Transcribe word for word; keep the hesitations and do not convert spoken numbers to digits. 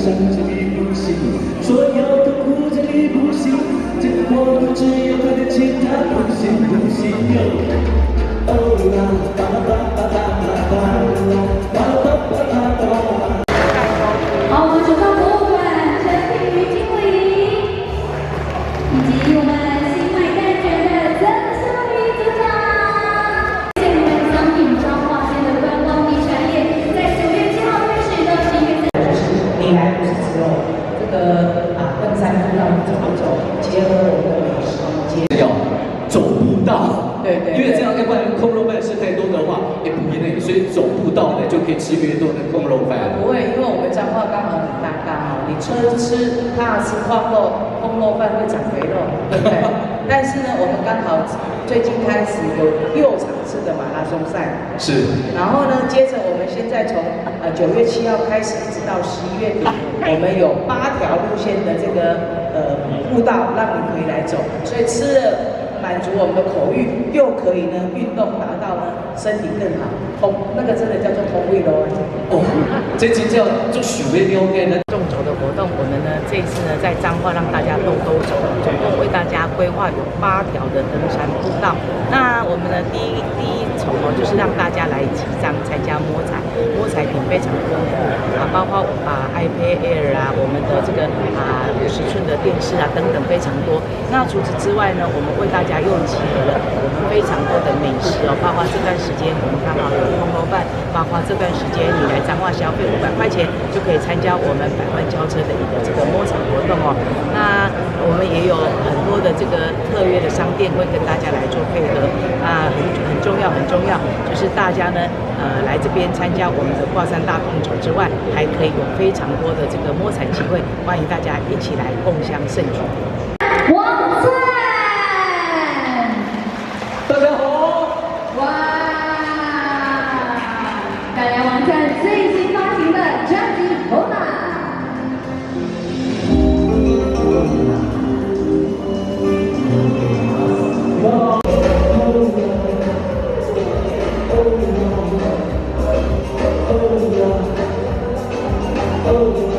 伤着你不行，说要痛苦着你不行，结果只有他的其他不行不行哟。哦啦，巴拉巴拉巴拉巴拉巴拉巴拉巴拉。 好，我们首张博物馆陈品瑜经理，以及我们新买蛋卷的曾淑瑜组长。谢谢你们商品彰化县的观光地产业，在九月七号开始到十一月。 你来不是只有这个啊登山步道走一走，结合我们的美食，结要走步道。 对对， 因为这样，要不然空肉饭吃太多的话，也不那个，所以走步道呢就可以吃越多的空肉饭。 不会，因为我们彰化刚好很大刚好，你吃吃怕吃矿肉，空肉饭会长肥肉，对不对？但是呢，我们刚好最近开始有六场次的马拉松赛， 是。 然后呢，接着我们现在从呃九月七号开始，一直到十一月底，我们有八条路线的这个呃步道让你可以来走，所以吃了。 满足我们的口欲，又可以呢运动，达到呢身体更好，通那个真的叫做通胃咯。 哦，这就叫做许为了解呢。 纵走的活动，我们呢这一次呢在彰化让大家兜兜走，总共为大家规划有八条的登山步道。那我们呢第一第一重哦，就是让大家来集章参加摸彩，摸彩品非常丰富啊，包括啊 iPad Air 啊，我们的这个啊五十寸的电视啊等等非常多。那除此之外呢，我们为大家 又集合了我们非常多的美食哦，包括这段时间我们刚好有空肉饭，包括这段时间你来彰化消费五百块钱就可以参加我们百万轿车的一个这个摸彩活动哦。那我们也有很多的这个特约的商店会跟大家来做配合啊，很很重要很重要，就是大家呢呃来这边参加我们的挂山大纵走之外，还可以有非常多的这个摸彩机会，欢迎大家一起来共襄盛举。 王灿。 大家好！ 哇！带来王灿最新发行的专辑《红马》。 Oh